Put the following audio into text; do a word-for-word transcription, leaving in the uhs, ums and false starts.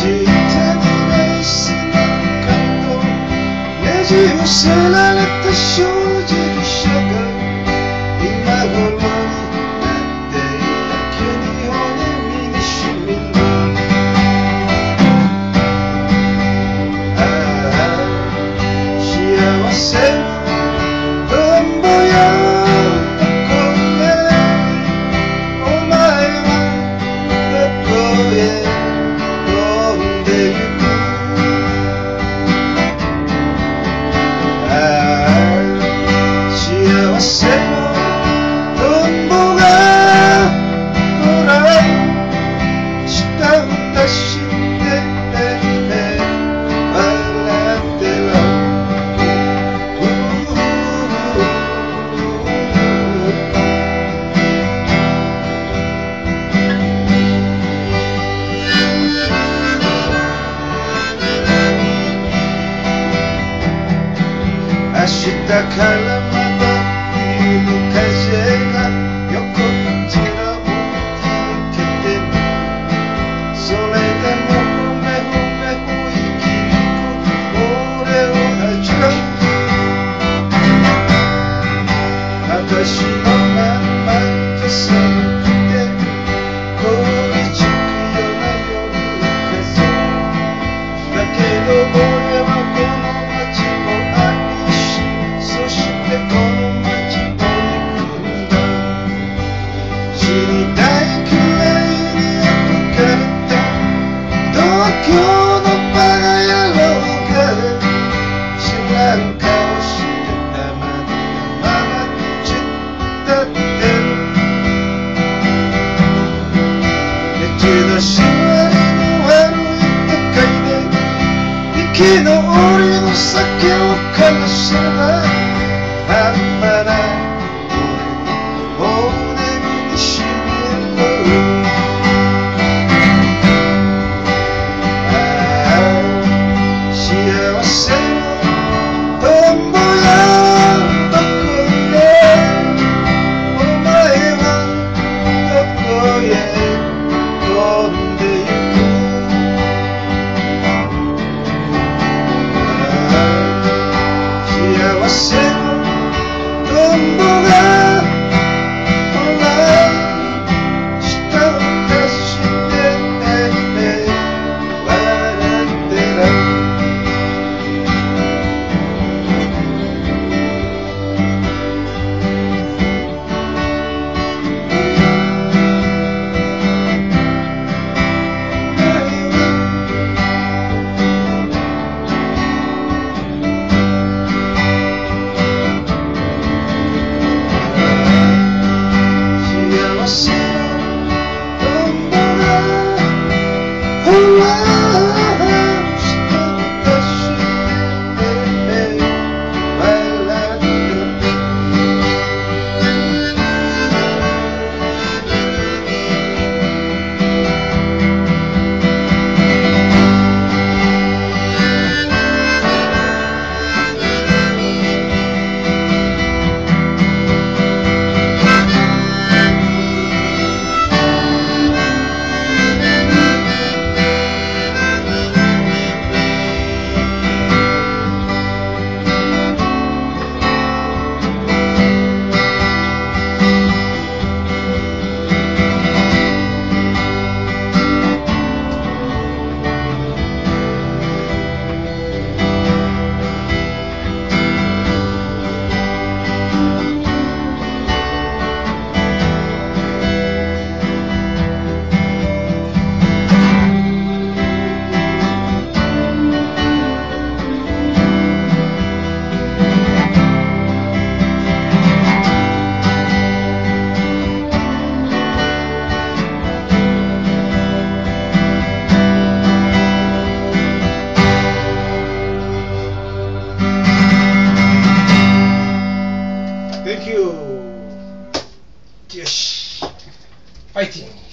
ない背中とねじ伏せられた正直者が今頃になってやけに骨身にしみる。ああ幸せのどんぼや幸せのトンボがほら舌を出して笑ってろ。明日からまた冬の風が横っちらを吹けてもそれでもほめほめほ生きる俺を恥かう。私のまんまで寒くて凍りつくような夜風だけど俺はこの街を愛しそしてこの街を憎んだ。死にたいくらいに憧れた東京のバカ野郎が知らん顔して黙ったまま散ったってけど締まりの悪い都会で息の折りの酒を悲しま半端な俺の骨身にしみる。ああ幸せのトンボやどこへお前はどこへ飛んでゆく。ああ幸せのトンボがほら舌を出して笑ってろ。Thank you. よし、ファイティング。